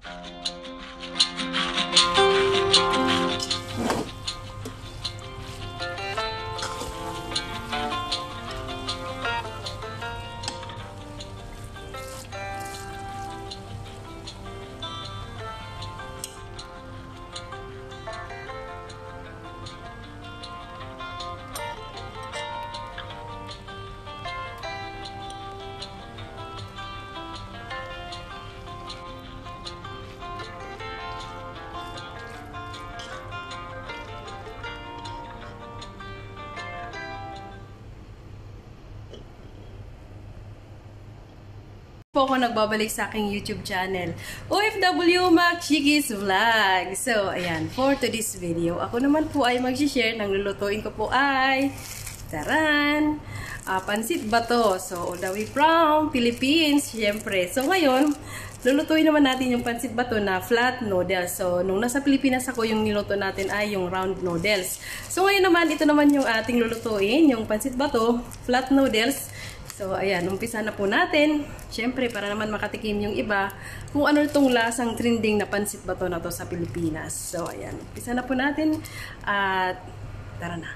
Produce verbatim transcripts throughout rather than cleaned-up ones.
Po ako nagbabalik sa aking YouTube channel, O F W Mac Chickies Vlog. So, ayan, for today's video, ako naman po ay mag-share ng lulutuin ko po ay taran, uh, pansit bato. So, all the way from Philippines, syempre. So, ngayon, lulutuin naman natin yung pansit bato na flat noodles. So, nung nasa Pilipinas ako, yung niluto natin ay yung round noodles. So, ngayon naman, ito naman yung ating lulutuin, yung pansit bato, flat noodles. So, ayan, umpisa na po natin. Siyempre, para naman makatikim yung iba, kung ano itong lasang trending na pansit bato na to sa Pilipinas. So, ayan, umpisa na po natin. At, tara na.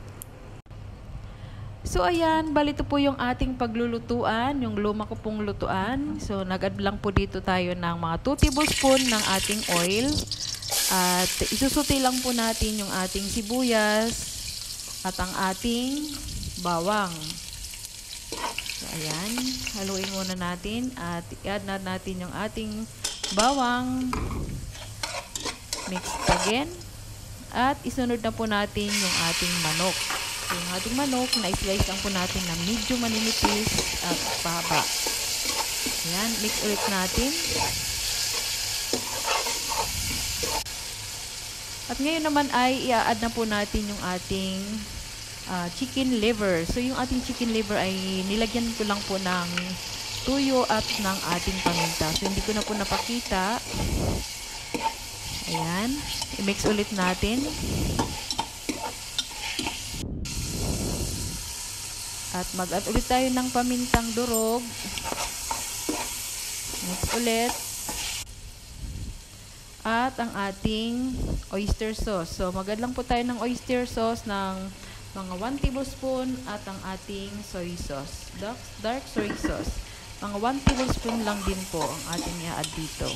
So, ayan, balito po yung ating paglulutuan, yung luma ko pong lutuan. So, nag-add lang po dito tayo ng mga two tablespoons ng ating oil. At, isusuti lang po natin yung ating sibuyas at ang ating bawang. So, ayan, haluin muna natin at i-add na natin yung ating bawang. Mix again. At isunod na po natin yung ating manok. So, yung ating manok, na-slice lang po natin na medyo maninipis at pahaba. Ayan, mix ulit natin. At ngayon naman ay i-add na po natin yung ating Uh, chicken liver. So, yung ating chicken liver ay nilagyan ko lang po ng tuyo at ng ating paminta. So, hindi ko na po napakita. Ayan. I-mix ulit natin. At mag-add ulit tayo ng pamintang durog. Mix ulit. At ang ating oyster sauce. So, mag-add lang po tayo ng oyster sauce ng mga one tablespoon at ang ating soy sauce. Dark, dark soy sauce. Mga one tablespoon lang din po ang ating i-add dito.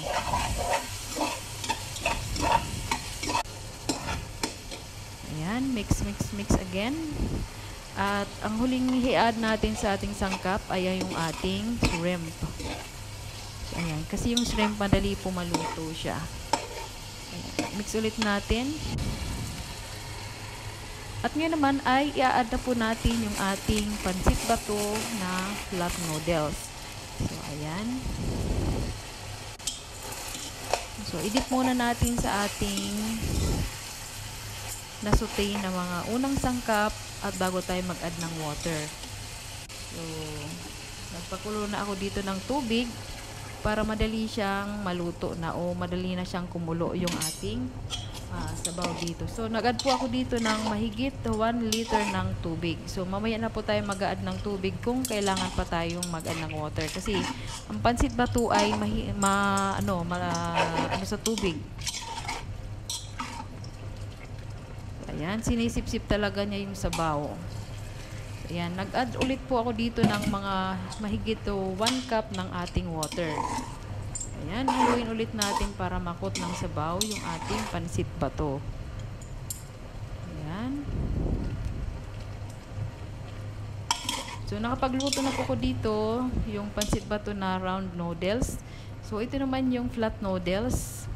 Ayan, mix, mix, mix again. At ang huling i-add natin sa ating sangkap ay yung ating shrimp. Ayan, kasi yung shrimp madali po maluto siya. Ayan, mix ulit natin. At ngayon naman ay i-add na po natin yung ating pansit bato na flat noodles. So, ayan. So, i-dip muna natin sa ating nasutay na mga unang sangkap at bago tayo mag-add ng water. So, nagpakulo na ako dito ng tubig para madali siyang maluto na o madali na siyang kumulo yung ating Ah, sabaw dito. So, nag-add po ako dito ng mahigit one liter ng tubig. So, mamaya na po tayo mag-add ng tubig kung kailangan pa tayong mag-add ng water. Kasi, ang pansit bato ay mahi, ma, ano, ma, ano sa tubig. Ayan, sinisip-sip talaga niya yung sabaw. Ayan, nag-add ulit po ako dito ng mga mahigit to one cup ng ating water. Ayan, haluin ulit natin para makot ng sabaw yung ating pansit bato. Ayan. So, nakapagluto na po ko dito yung pansit bato na round noodles. So, ito naman yung flat noodles.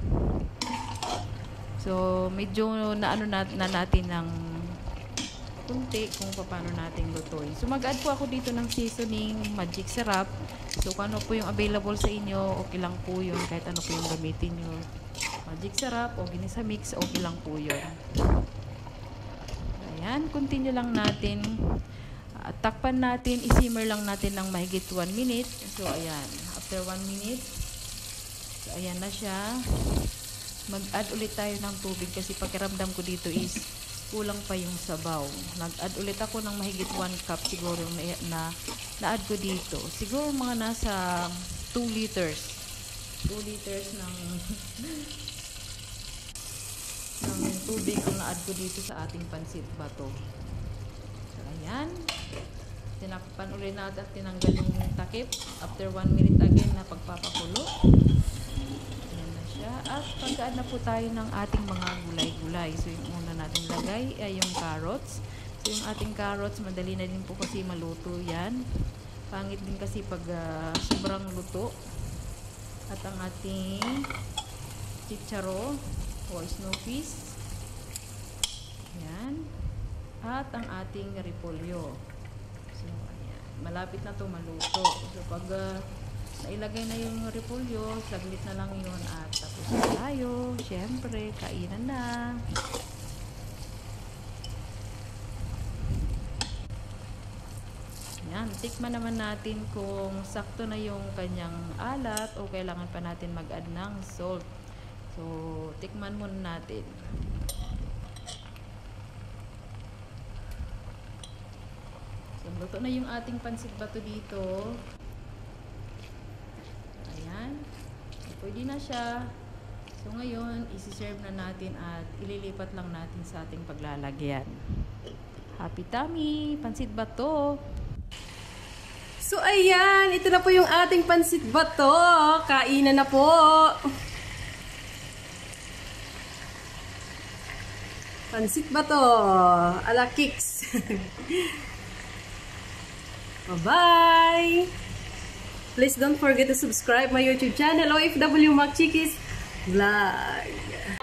So, medyo naano na, na natin ng kunti kung paano natin lutuin. So, mag-add po ako dito ng seasoning, magic sarap. So, kung ano po yung available sa inyo, okay lang po yun. Kahit ano po yung gamitin nyo. Magic sarap o ginisa mix, okay lang po yun. Ayan, continue lang natin. At uh, takpan natin, isimmer lang natin ng mahigit one minute. So, ayan. After one minute, so, ayan na siya. Mag-add ulit tayo ng tubig kasi pakiramdam ko dito is kulang pa yung sabaw. Nag-add ulit ako ng mahigit one cup siguro na na-add ko dito. Siguro mga nasa two liters two liters ng ng tubig ang na-add ko dito sa ating pansit bato. So, ayan. Tinakpan ulit natin at tinanggal yung takip. After one minute again na pagpapakulo. Ayan na siya. At pagkaan na po tayo ng ating mga gulay-gulay. So, yung una natin lagay ay yung carrots. So, yung ating carrots, madali na din po kasi maluto yan. Pangit din kasi pag uh, sobrang luto. At ang ating chicharo o snow peas. Ayan. At ang ating repolyo. So, ayan. Malapit na to maluto. So, pag uh, nailagay na yung repolyo, saglit na lang yun at tapos na tayo. Siyempre, kainan na. Yan, tikman naman natin kung sakto na yung kanyang alat o kailangan pa natin mag-add ng salt. So, tikman muna natin. So, luto na yung ating pansit bato dito. Ayan. So, pwede na siya. So, ngayon, isi-serve na natin at ililipat lang natin sa ating paglalagyan. Happy tummy! Pansit bato! So, ayan. Ito na po yung ating pansit bato. Kainan na po. Pansit bato. Ala Kicks. Bye-bye. Please don't forget to subscribe my YouTube channel, O F W Mac Chickies Vlog.